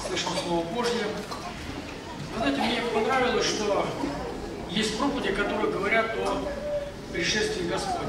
слышим Слово Божье. Вы знаете, мне понравилось, что есть проповеди, которые говорят о пришествии Господня.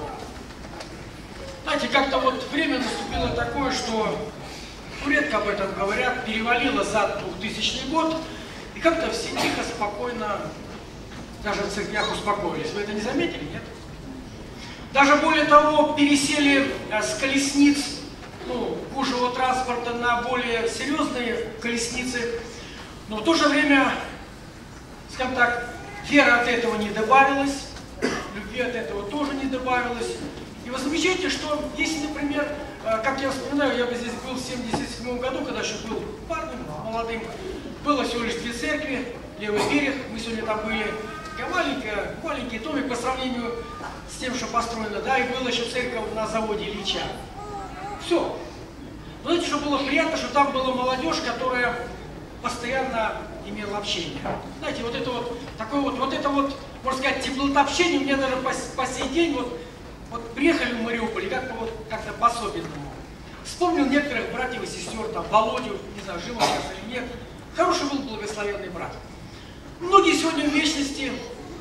Знаете, как-то вот время наступило такое, что редко об этом говорят, перевалило за 2000 год, и как-то все тихо, спокойно, даже в церквях успокоились. Вы это не заметили, нет? Даже более того, пересели с колесниц, кужевого транспорта на более серьезные колесницы, но в то же время, скажем так, вера от этого не добавилась, любви от этого тоже не добавилось. И вы замечаете, что если, например, как я вспоминаю, я бы здесь был в 1977 году, когда еще был парнем молодым, было всего лишь 2 церкви, Левый берег, мы сегодня там были, маленький домик по сравнению с тем, что построено, да, и была еще церковь на заводе Ильича. Все. Но знаете, что было приятно, что там была молодежь, которая постоянно имела общение. Знаете, вот это вот, такое вот это вот, можно сказать, теплота общения у меня даже по сей день, вот приехали в Мариуполь, как-то по-особенному. Вспомнил некоторых братьев и сестер, там, Володю, не знаю, жил он сейчас или нет. Хороший был благословенный брат. Многие сегодня в вечности,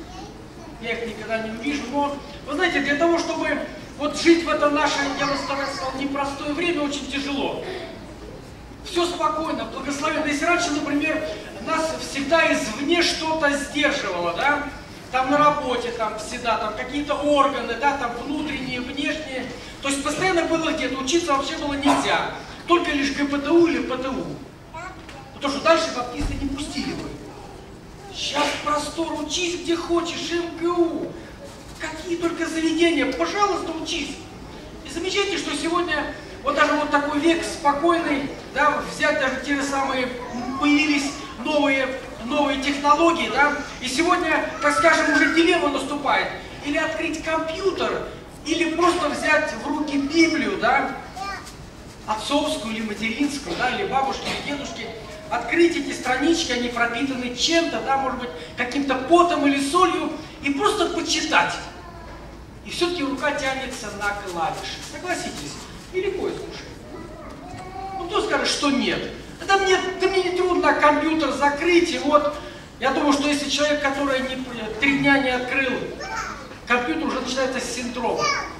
я их никогда не увижу, но, вы знаете, для того, чтобы вот жить в это наше, я бы сказал, непростое время, очень тяжело. Все спокойно, благословенно. Если раньше, например, нас всегда извне что-то сдерживало, да, там на работе, там всегда, там какие-то органы, да, там внутренние, внешние, то есть постоянно было где-то, учиться вообще было нельзя, только лишь ГПТУ или ПТУ. Потому что дальше баптисты не пустили бы. Сейчас простор, учись где хочешь, МГУ. Какие только заведения, пожалуйста, учись. И замечайте, что сегодня вот даже вот такой век спокойный, да, взять даже те же самые, появились новые технологии, да, и сегодня, так скажем, уже дилемма наступает. Или открыть компьютер, или просто взять в руки Библию, да, отцовскую или материнскую, да, или бабушки, или дедушки, открыть эти странички, они пропитаны чем-то, да, может быть, каким-то потом или солью, и просто почитать. И все-таки рука тянется на клавиши. Согласитесь, нелегко излушить. Ну, кто скажет, что нет? Да мне не трудно компьютер закрыть, и вот, я думаю, что если человек, который 3 дня не открыл компьютер, уже начинается синдром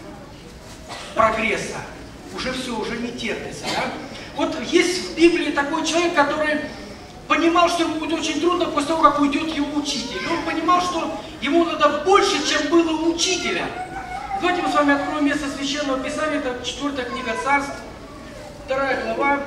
прогресса. Уже все, уже не терпится, да? Вот есть в Библии такой человек, который понимал, что ему будет очень трудно после того, как уйдет его учитель. И он понимал, что ему надо больше, чем было у учителя. Давайте мы с вами откроем место Священного Писания, это 4 книга Царств, 2 глава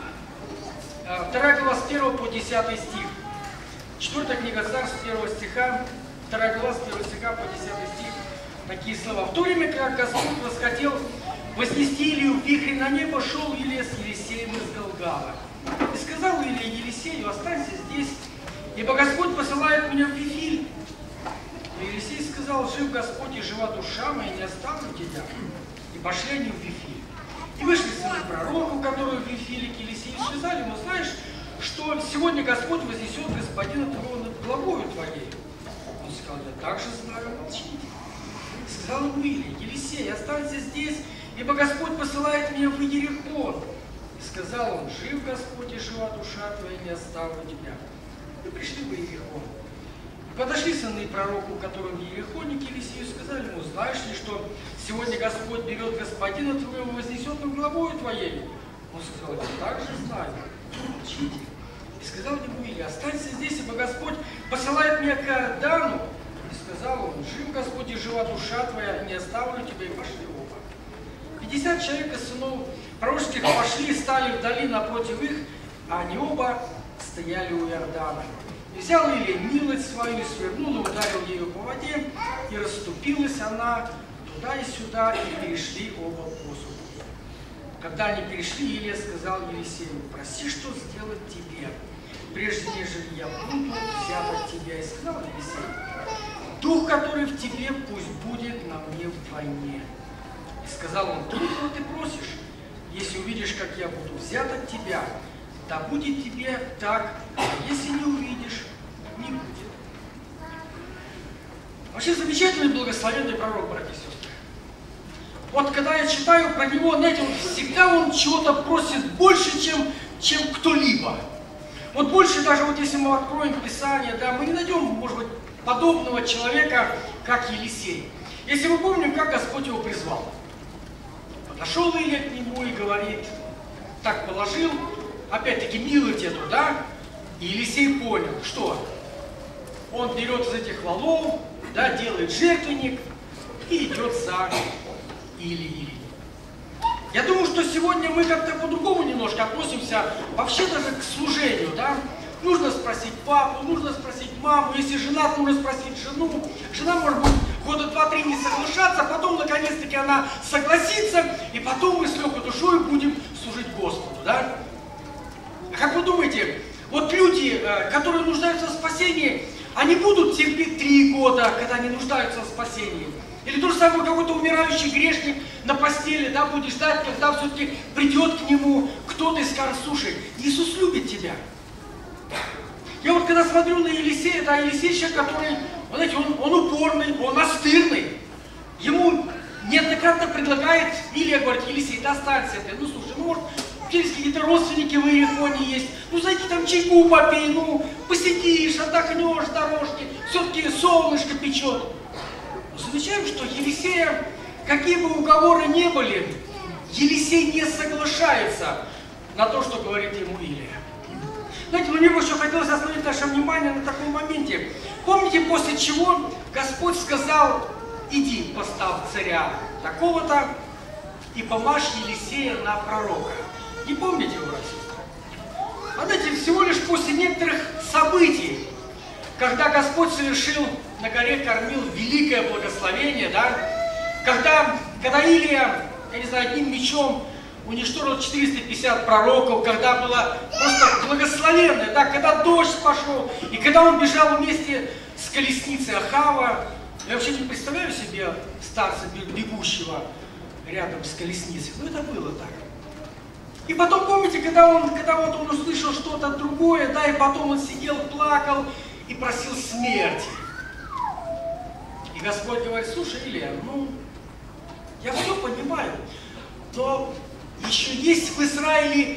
с 1 по 10 стих. 4 книга Царств, 1 стиха, 2 глава с 1 стиха по 10 стих. Такие слова. В то время, как Господь восхотел вознести Илию в вихре на небо, шел Илия с Елисеем из Галгала. И сказал Илия Елисею: останься здесь, ибо Господь посылает меня в Вифиль. И Елисей сказал: жив Господь и жива душа моя, не оставлю тебя. И пошли они в Вифиль. И вышли сыны пророку, которые в Вифиле к Елисею, и сказали ему: знаешь, что сегодня Господь вознесет господина твоего над главою твоей? Он сказал: я также знаю, молчите. И сказал ему Илия: Елисей, останься здесь, ибо Господь посылает меня в Иерихон. И сказал он: жив Господь и жива душа твоя, не оставлю тебя. И пришли в Иерихон. И подошли сыны пророку, которые в Иерихоне, к Елисею, и сказали ему: знаешь ли, что сегодня Господь берет господина твоего и вознесет над главою твоей? Он сказал: я также знаю, молчите. И сказал ему Илия: останься здесь, ибо Господь посылает меня к Иордану. И сказал он: жив Господь и жива душа твоя, не оставлю тебя. И пошли оба. 50 человек из сынов пророческих пошли, стали вдали напротив их, а они оба стояли у Иордана. И взял Илия милость свою, и свернул, и ударил ею по воде, и расступилась она туда и сюда, и перешли оба по суду. Когда они перешли, Илия сказал Елисею: проси, что сделать тебе, прежде нежели я буду взят от тебя. И сказал Елисей: дух, который в тебе, пусть будет на мне вдвойне. И сказал он: трудно ты просишь, если увидишь, как я буду взят от тебя, да будет тебе так, а если не увидишь, не будет. Вообще замечательный благословенный пророк, братья и сестры. Вот когда я читаю про него, знаете, всегда он чего-то просит больше, чем кто-либо. Вот больше даже вот если мы откроем Писание, да, мы не найдем, может быть, подобного человека, как Елисей. Если мы помним, как Господь его призвал. Подошел Илия к нему и говорит, так положил, опять-таки милость эту, да, и Елисей понял, что он берет из этих валов, да, делает жертвенник и идет за Илией. Я думаю, что сегодня мы как-то по-другому немножко относимся вообще даже к служению, да. Нужно спросить папу, нужно спросить маму, если женат, нужно спросить жену. Жена, может быть, года 2-3 не соглашаться, потом, наконец-таки, она согласится, и потом мы с легкой душой будем служить Господу, да. А как вы думаете, вот люди, которые нуждаются в спасении, они будут терпеть 3 года, когда они нуждаются в спасении? Или то же самое какой-то умирающий грешник на постели, да, будет ждать, когда все-таки придет к нему кто-то и скажет, слушай, Иисус любит тебя. Я вот когда смотрю на Елисея, да, Елисей человек, который, знаете, он упорный, он настырный. Ему неоднократно предлагает, Илия говорит, Елисей, да останься ты, ну слушай, ну может, через какие-то родственники в Иерихоне есть, ну зайди там чайку попей, ну посидишь, отдохнешь с дорожки, все-таки солнышко печет. Замечаем, что Елисея, какие бы уговоры ни были, Елисей не соглашается на то, что говорит ему Илия. Знаете, мне бы еще хотелось остановить наше внимание на таком моменте. Помните, после чего Господь сказал, иди, поставь царя такого-то и помажь Елисея на пророка. Не помните, братья? Знаете, всего лишь после некоторых событий, когда Господь совершил на горе Кормил великое благословение, да? Когда Илия, я не знаю, одним мечом уничтожил 450 пророков, когда было просто благословенное, да? Когда дождь пошел, и когда он бежал вместе с колесницей Ахава, я вообще не представляю себе старца, бегущего рядом с колесницей, но это было так. И потом, помните, когда он услышал что-то другое, да, и потом он сидел, плакал и просил смерти. И Господь говорит, слушай, Илия, ну, я все понимаю, но еще есть в Израиле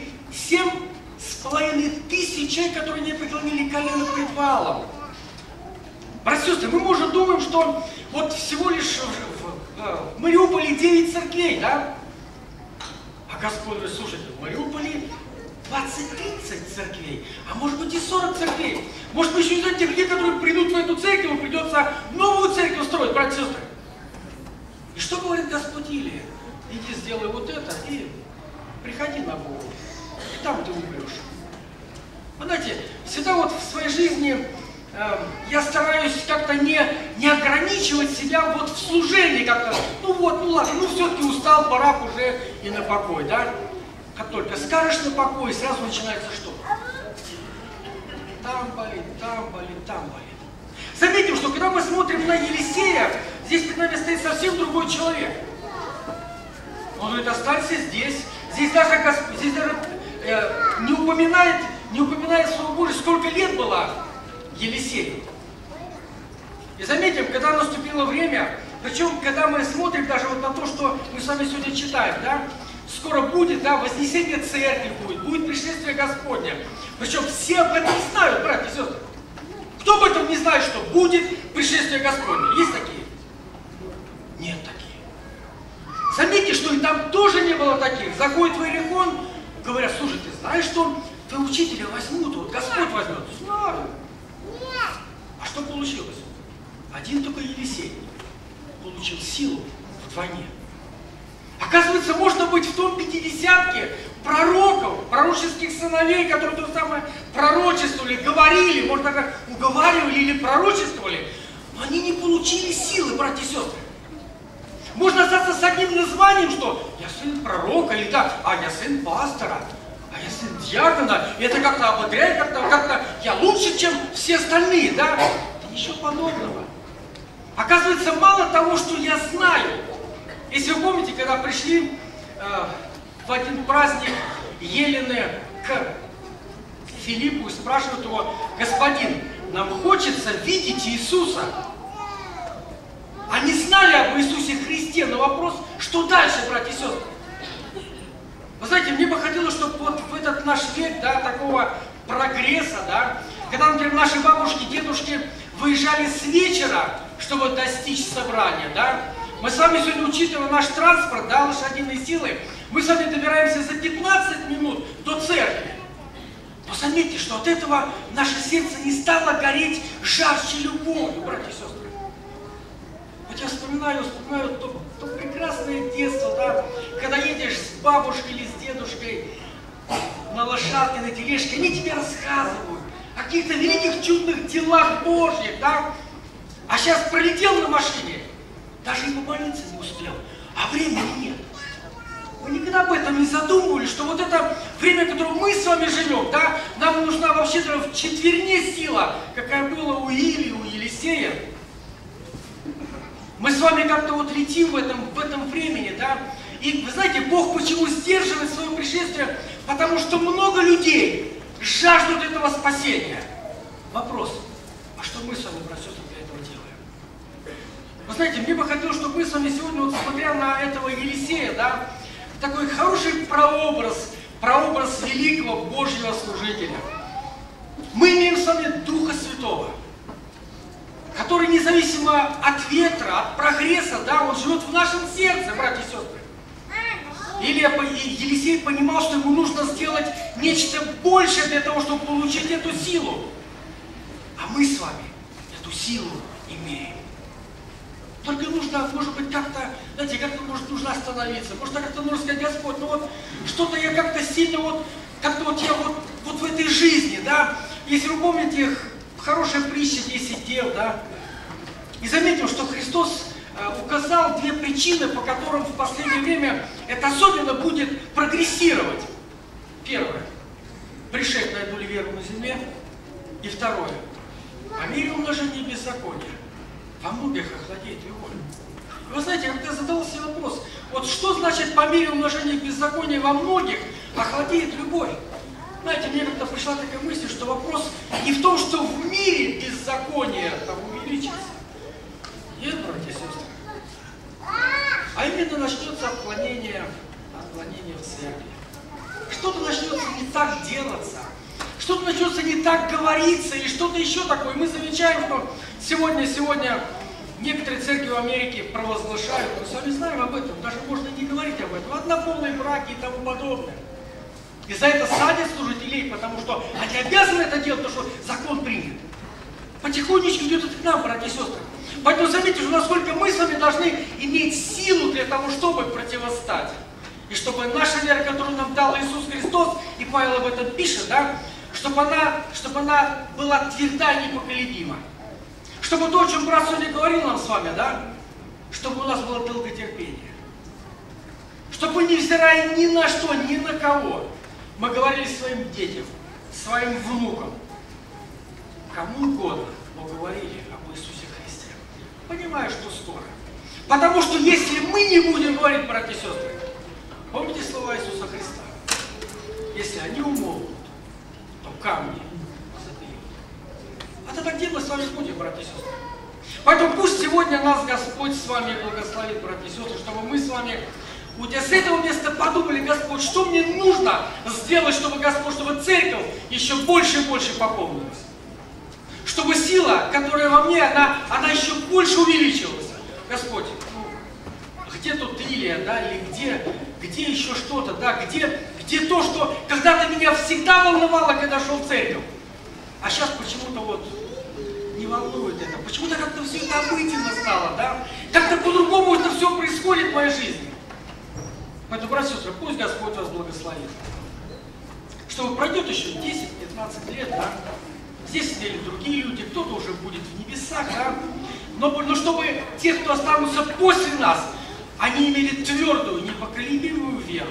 7,5 тысяч человек, которые не преклонили колено пред Ваалом. Братья и сестры, мы, может, думаем, что вот всего лишь в Мариуполе 9 церквей, да? А Господь говорит, слушайте, в Мариуполе 20-30 церквей, а может быть и 40 церквей. Может быть, еще из тех людей, которые придут в эту церковь, им придется новую церковь строить, братья и сестры. И что говорит Господь Илия? Иди, сделай вот это и приходи на Бога. И там ты умрешь. Вы знаете, всегда вот в своей жизни я стараюсь как-то не ограничивать себя вот в служении как-то. Ну вот, ну ладно, ну все-таки устал, пора уже и на покой, да? Как только скажешь на покой, сразу начинается что? Там болит, там болит, там болит. Заметим, что когда мы смотрим на Елисея, здесь перед нами стоит совсем другой человек. Он говорит, останься здесь. Здесь даже не упоминает Слово Божие, сколько лет было Елисею. И заметим, когда наступило время, причем, когда мы смотрим даже вот на то, что мы с вами сегодня читаем, да, скоро будет, да, вознесение церкви будет пришествие Господня. Причем все об этом знают, братья и сестры. Кто об этом не знает, что будет пришествие Господне? Есть такие? Нет таких. Заметьте, что и там тоже не было таких. Заходит в Иерихон, говорят, слушай, ты знаешь, что твоего учителя возьмут, вот Господь возьмет? Знаю. А что получилось? Один только Елисей получил силу вдвойне. Оказывается, можно быть в том пятидесятке пророков, пророческих сыновей, которые то же самое пророчествовали, говорили, может даже уговаривали или пророчествовали, но они не получили силы, братья и сестры. Можно остаться с одним названием, что я сын пророка, или да, а я сын пастора, а я сын диакона, и это как-то ободряет, как-то я лучше, чем все остальные, да? Да ничего подобного. Оказывается, мало того, что я знаю. Если вы помните, когда пришли в один праздник Елены к Филиппу и спрашивают его, господин, нам хочется видеть Иисуса. Они знали об Иисусе Христе, но вопрос, что дальше, братья и сестры? Вы знаете, мне бы хотелось, чтобы вот в этот наш век, да, такого прогресса, да, когда, например, наши бабушки, дедушки выезжали с вечера, чтобы достичь собрания, да, мы с вами сегодня, учитывая наш транспорт, да, лошадиные силы, мы с вами добираемся за 15 минут до церкви. Но заметьте, что от этого наше сердце не стало гореть жарче любовью, братья и сестры. Вот я вспоминаю то прекрасное детство, да, когда едешь с бабушкой или с дедушкой на лошадке, на тележке, они тебе рассказывают о каких-то великих чудных делах Божьих, да. А сейчас пролетел на машине, даже и помолиться не успел, а времени нет. Вы никогда об этом не задумывались, что вот это время, в котором мы с вами живем, да, нам нужна вообще-то в четверне сила, какая была у Илии, у Елисея. Мы с вами как-то вот летим в этом времени, да. И вы знаете, Бог почему сдерживает свое пришествие? Потому что много людей жаждут этого спасения. Вопрос, а что мы с вами, братья и сестры, для этого делаем? Вы знаете, мне бы хотелось, чтобы мы с вами сегодня, вот смотря на этого Елисея, да, такой хороший прообраз великого Божьего служителя. Мы имеем с вами Духа Святого, который независимо от ветра, от прогресса, да, он живет в нашем сердце, братья и сестры. Елисей понимал, что ему нужно сделать нечто большее для того, чтобы получить эту силу. А мы с вами эту силу имеем. Только нужно, может быть, как-то, знаете, как-то, может, нужно остановиться. Может, как-то нужно сказать: Господь, ну вот, что-то я как-то сильно, как-то я в этой жизни, да. Если вы помните, хорошая притча 10 дел, да. И заметим, что Христос указал две причины, по которым в последнее время это особенно будет прогрессировать. Первое. Пришед найду ли веру на земле. И второе. По мере умножения беззакония во многих охладеет любовь. Вы знаете, когда я задал себе вопрос, вот что значит по мере умножения беззакония во многих охладеет любовь? Знаете, мне как-то пришла такая мысль, что вопрос не в том, что в мире беззаконие там увеличится. Нет, братья и сестры. А именно начнется отклонение в церкви. Что-то начнется не так делаться. Что-то начнется не так говориться, или что-то еще такое. Мы замечаем, что сегодня некоторые церкви в Америке провозглашают, мы с вами знаем об этом, даже можно не говорить об этом, однополые браки и тому подобное. И за это садят служителей, потому что они обязаны это делать, потому что закон принят. Потихонечку идет это к нам, братья и сестры. Поэтому заметьте, что насколько мы с вами должны иметь силу для того, чтобы противостать. И чтобы наша вера, которую нам дал Иисус Христос, и Павел об этом пишет, да, чтобы она была тверда и непоколебима. Чтобы то, о чем брат сегодня говорил нам с вами, да, чтобы у нас было долготерпение. Чтобы, невзирая ни на что, ни на кого, мы говорили своим детям, своим внукам, кому угодно, но говорили об Иисусе Христе. Понимаю, что скоро. Потому что если мы не будем говорить, братья и сестры, помните слова Иисуса Христа? Если они умолкнут, то камни заберут. А тогда где мы с вами будем, братья и сестры? Поэтому пусть сегодня нас Господь с вами благословит, братья и сестры, чтобы мы с вами с этого места подумали: Господь, что мне нужно сделать, чтобы, Господь, чтобы церковь еще больше и больше пополнилась. Чтобы сила, которая во мне, она еще больше увеличилась. Господь, где тут Илия, да, или где еще что-то, да, где то, что когда-то меня всегда волновало, когда шел в церковь. А сейчас почему-то вот не волнует это. Почему-то как-то все это обыденно стало, да. Как-то по-другому это все происходит в моей жизни. Поэтому, братья и сестры, пусть Господь вас благословит. Чтобы пройдет еще 10-15 лет, да. Здесь сидели другие люди, кто-то уже будет в небесах, да. Но чтобы те, кто останутся после нас, они имели твердую, непоколебимую веру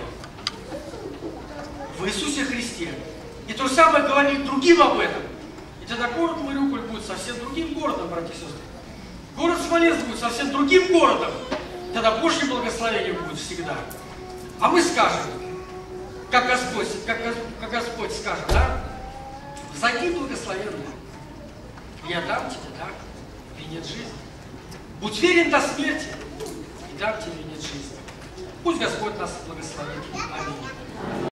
в Иисусе Христе. И то же самое говорили другим об этом. И тогда город Мариуполь будет совсем другим городом, братья и сестры. Город Смоленск будет совсем другим городом. Тогда Божье благословение будет всегда. А мы скажем, как Господь скажет, да? Зайди благословенно, я дам тебе, да, венец жизни. Будь верен до смерти, и дам тебе венец жизни. Пусть Господь нас благословит. Аминь.